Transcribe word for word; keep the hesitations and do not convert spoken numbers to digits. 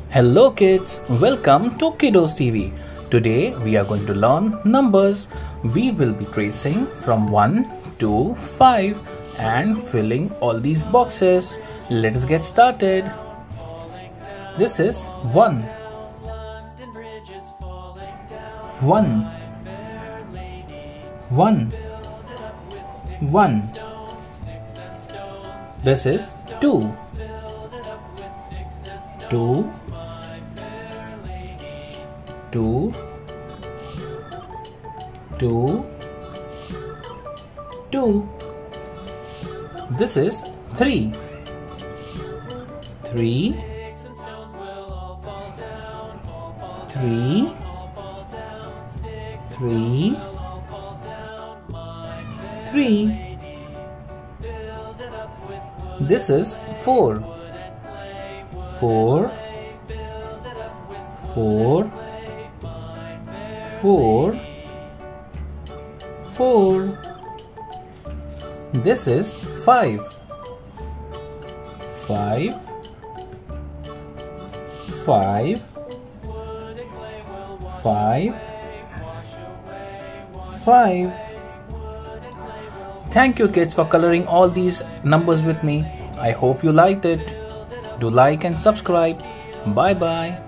Hello kids, welcome to Kiddos T V. Today we are going to learn numbers. We will be tracing from one to five and filling all these boxes. Let us get started. This is one. One. One. One. This is two. Two. Two. Two. Two. This is three. Three. Three. Three. Three. This is four. Four. Four. Four. Four. This is five. Five. Five. Five. Five. Thank you kids for coloring all these numbers with me. I hope you liked it. Do like and subscribe. Bye bye.